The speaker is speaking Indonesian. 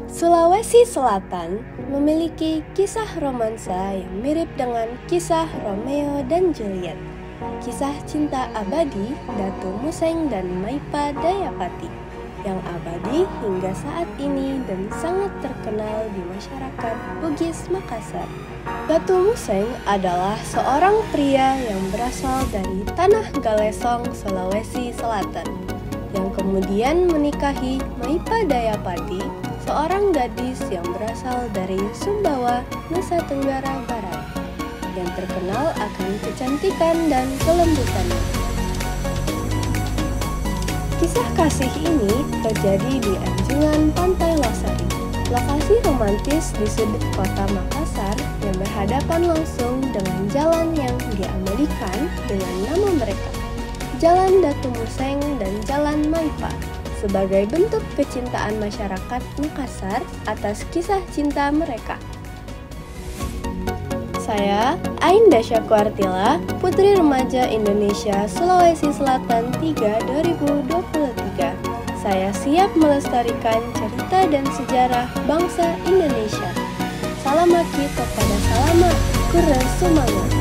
Sulawesi Selatan memiliki kisah romansa yang mirip dengan kisah Romeo dan Juliet, kisah cinta abadi Datu Museng dan Maipa Dayapati, yang abadi hingga saat ini dan sangat terkenal di masyarakat Bugis Makassar. Datu Museng adalah seorang pria yang berasal dari Tanah Galesong, Sulawesi Selatan, yang kemudian menikahi Maipa Dayapati, seorang gadis yang berasal dari Sumbawa, Nusa Tenggara Barat, yang terkenal akan kecantikan dan kelembutannya. Kisah kasih ini terjadi di anjungan Pantai Losari, lokasi romantis di sudut kota Makassar yang berhadapan langsung dengan jalan yang diamalikan dengan nama mereka, Jalan Datu Museng dan Jalan Maipa, sebagai bentuk kecintaan masyarakat Makassar atas kisah cinta mereka. Saya, Ainda Syakwartila, Putri Remaja Indonesia Sulawesi Selatan 3 2023. Saya siap melestarikan cerita dan sejarah bangsa Indonesia. Salam Maki kepada Salama Kura Sumangat.